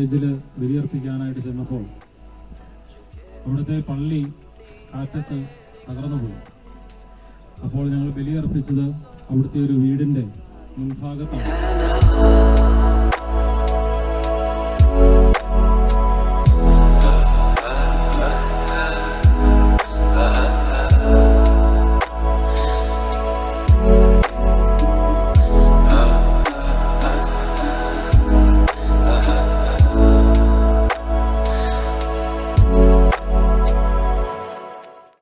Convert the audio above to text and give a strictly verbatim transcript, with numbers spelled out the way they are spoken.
വില്ലേജിൽ ബലിയർപ്പിക്കാനായിട്ട് ചെന്നപ്പോൾ അവിടുത്തെ പള്ളി കാറ്റത്ത് തകർന്നുപോയി. അപ്പോൾ ഞങ്ങൾ ബലിയർപ്പിച്ചത് അവിടുത്തെ ഒരു വീടിൻ്റെ മുൻഭാഗത്താണ്.